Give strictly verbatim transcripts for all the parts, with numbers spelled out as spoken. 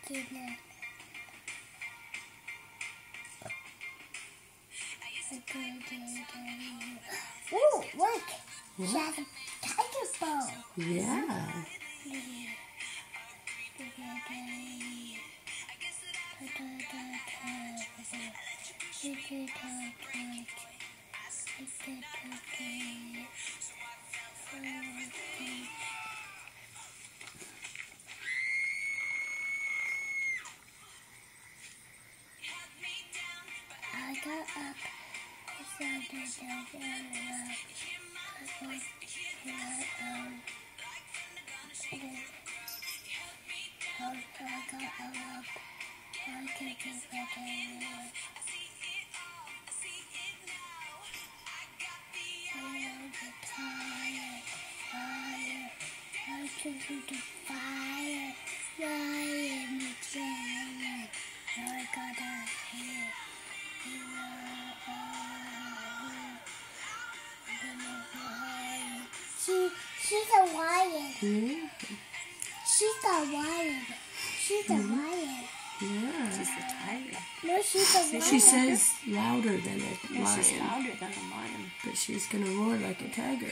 Ooh, look! What? She has a tiger bow. Yeah. I got up. I She, she's a lion. Yeah. She's a lion. She's a Mm-hmm. lion. Yeah. She's a tiger. No, she's a lion. She says louder than a Yeah, lion, she's louder than a lion. but she's gonna roar like a tiger.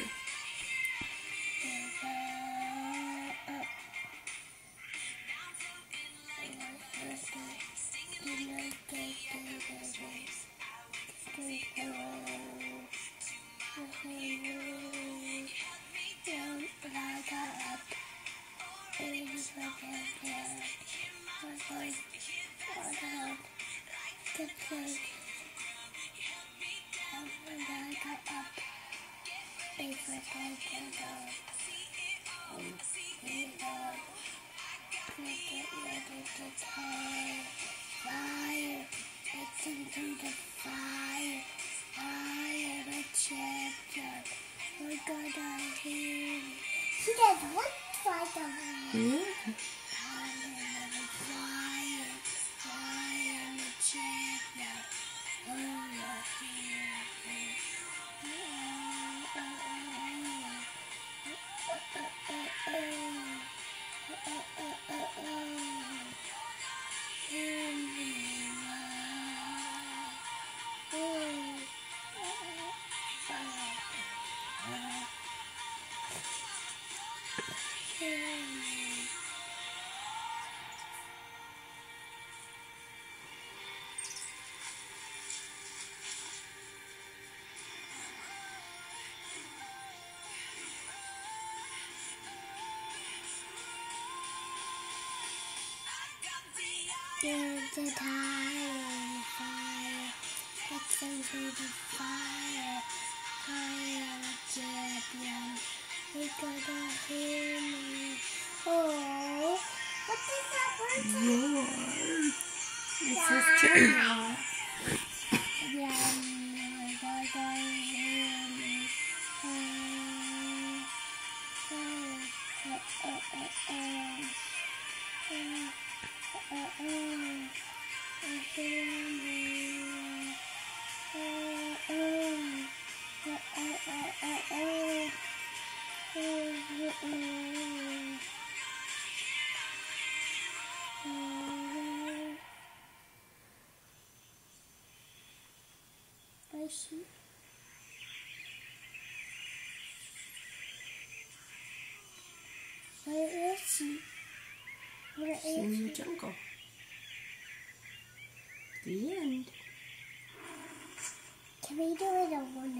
Fire, it's into the fire. I am a champion. We're gonna hear. She does what like a Yeah. I am a fire. I am a champion. We're gonna hear. There's a tire on fire. It's into the fire. I am a champion. You're gonna hear me. Oh, what is that bird say? Roar. It Yeah. says champion. Yeah, you're gonna hear me. Oh, oh, oh, oh, oh, oh. Oh. Uh, uh, I hear me. Uh, uh, uh, uh, uh, uh, uh. Uh, uh, uh. Uh, I see. Where is she? Where is In she? the jungle. The end. Can we do it in one